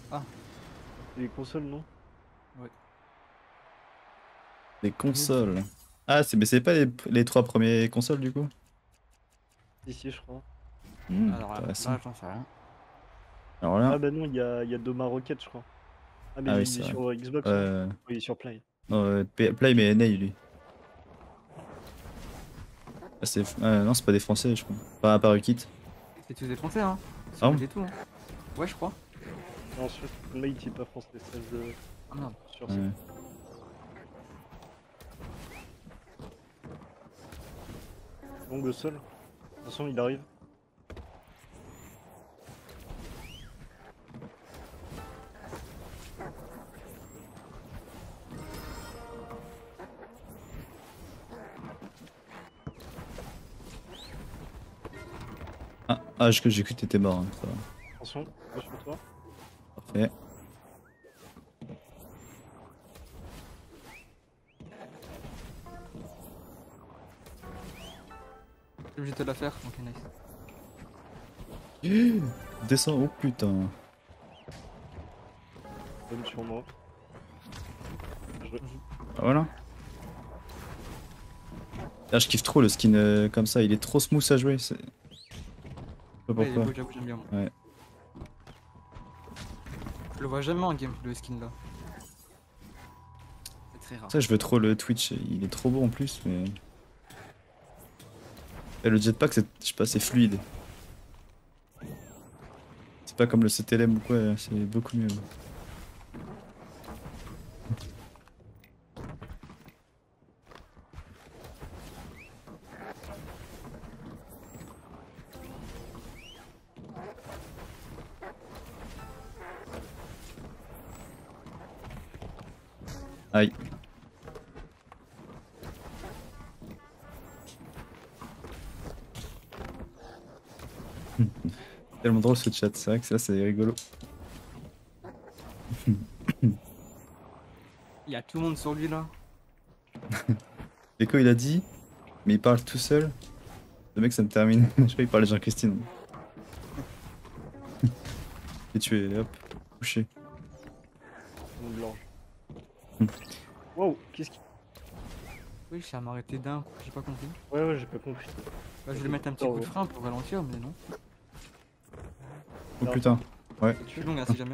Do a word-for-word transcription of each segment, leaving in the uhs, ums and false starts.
Ah, Les consoles, non? ouais. Les consoles. Ah, c'est mais c'est pas les, les trois premiers consoles du coup? Si, si, je crois. Hmm, Alors là, intéressant. là j'en sais rien. Alors là, Ah bah non, il y a, il y a Doma Rocket, je crois. Ah mais ah oui, il est c'est vrai. sur Xbox, non? Euh, Oui, il est sur Play. non, euh, P- Play mais N A lui. Ah, c'est, ah, non, c'est pas des Français, je crois. Pas à part Ukit. C'est tous des Français, hein. Ah Sur bon? et tout, hein. Ouais, je crois. Et ensuite, Mate, il est pas français, c'est de... Ah merde. sur site. Ouais. Donc le sol. De toute façon, il arrive. Ah, ah j'ai j'ai cru que t'étais mort. Hein, ça va. Attention, je sur toi. Parfait. Je suis obligé de te la faire. Ok, nice. Descends, oh putain. Donne sur moi. Je... Ah, voilà. Là, je kiffe trop le skin euh, comme ça, il est trop smooth à jouer. c'est- Je sais pas Ouais, il est pourquoi. beau, j'avoue, j'aime bien. Moi. Ouais. Je le vois jamais en game, le skin là. C'est très rare. Ça, je veux trop le Twitch, il est trop beau en plus, mais. Et le jetpack, c'est, je sais pas, c'est fluide. C'est pas comme le C T L M ou quoi, c'est beaucoup mieux. Aïe. Tellement drôle ce chat, c'est vrai que ça c'est rigolo. Il y a tout le monde sur lui là. Echo il a dit, mais il parle tout seul. Le mec ça me termine. Je crois qu'il parlait de Jean-Christine. Et tué, hop, couché. Une blanche. Hmm. Wow, qu'est-ce qui... Oui, ça m'a arrêté d'un coup, j'ai pas compris. Ouais, ouais, j'ai pas compris. Bah, je vais mettre un petit coup de frein pour ralentir, mais non. Oh putain, ouais. Je suis long là si jamais.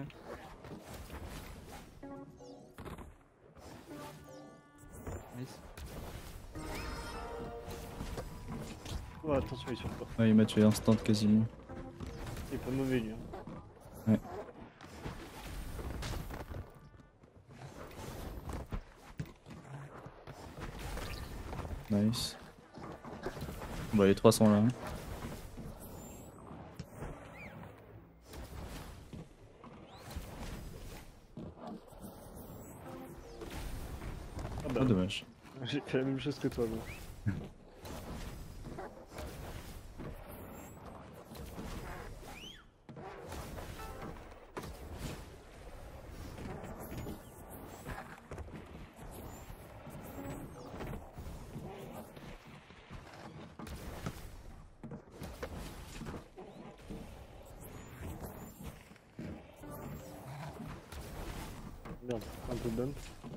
Nice. Oh, attention, il est sur toi. Ouais, il m'a tué instant quasiment. Il est pas mauvais, lui. Hein. Ouais. Nice. Bon, les trois sont là. Hein. Ah bah, Oh, dommage. j'ai fait la même chose que toi, bon. Merde, un peu bump.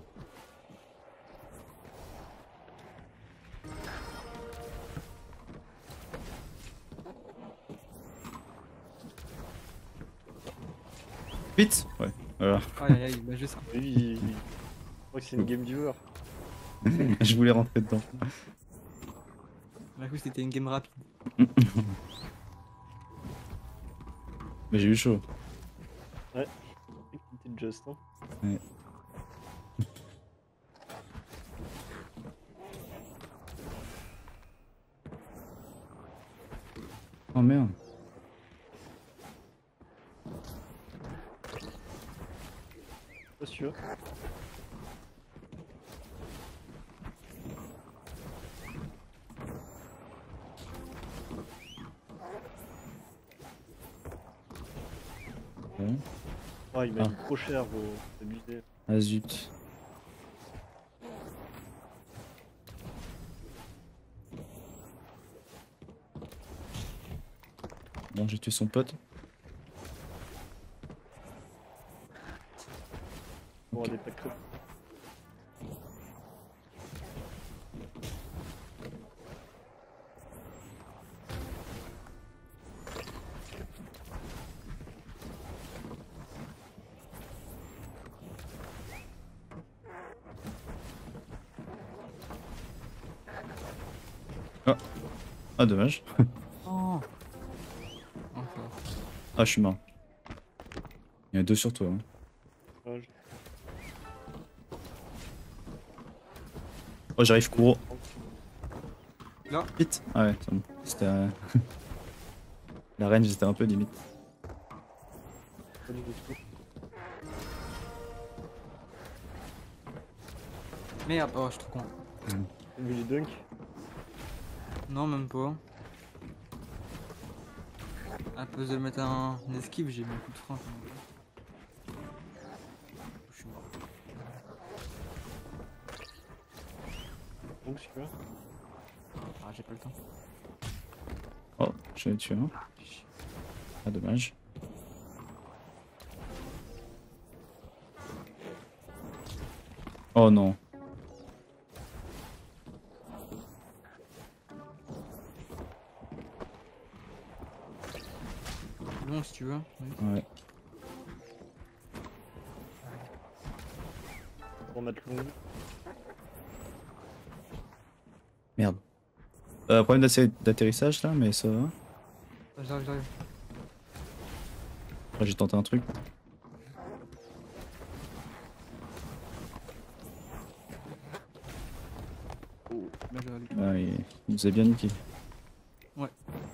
Vite. Ouais, voilà. Aïe aïe aïe, bah juste ça. Oui, il... il- je crois que c'est une game viewer. Je voulais rentrer dedans. Bah, coup, c'était une game rapide. Mais j'ai eu chaud. Ouais. Petite just, hein. Ouais. Oh merde. Pas sûr. Ouais. Oh, il m'a Ah. mis trop cher, gros. C'est abusé. Ah zut. Bon, j'ai tué son pote. Pour aller pas creux. Ah, dommage. Oh. Oh, ça va. Ah, je suis mort. Il y en a deux sur toi. Hein. Ouais, je- Oh, j'arrive, Kuro. Là. Vite. Ah ouais, c'est bon. C'était. euh, La range, c'était un peu limite. pas du tout. Merde, oh, je suis trop con. T'as vu les dunks? Non, même pas. À cause de mettre un, un esquive, j'ai mis un coup de frein. Je suis mort. Donc si tu veux. Ah, j'ai pas le temps. Oh, je l'ai tué un. Ah, dommage. Oh non. Bon, si tu veux. Oui. Ouais. Pour mettre long. Merde. Euh, problème d'atterri- d'atterrissage là, mais ça va. Ah, J'arrive, j'arrive. Après, j'ai tenté un truc. Oh, bien joué à lui. Ah, il, il nous a bien niqué. Ouais.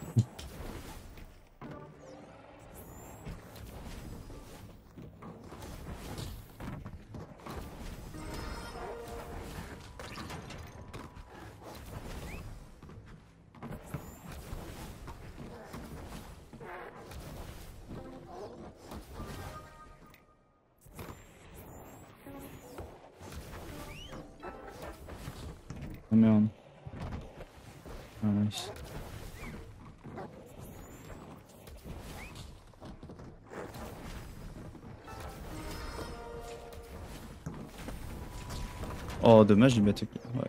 Oh merde. Ah, nice. Oh, dommage, il m'a attaqué. Ouais.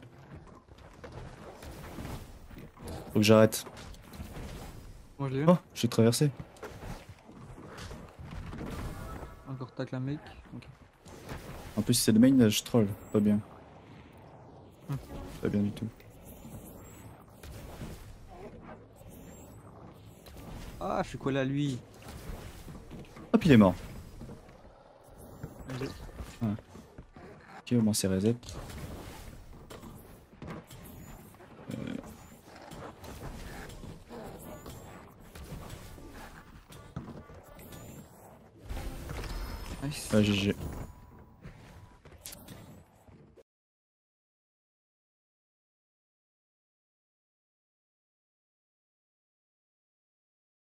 Faut que j'arrête. Moi, je l'ai eu. Oh, j'ai traversé. Encore tac la mec. Ok. En plus, c'est le main, je troll. Pas bien. Hmm. Pas bien du tout. Ah, je suis collé à lui. Hop, il est mort. Bien joué. Ok, au moins c'est reset. Euh... Nice. Ah, G G.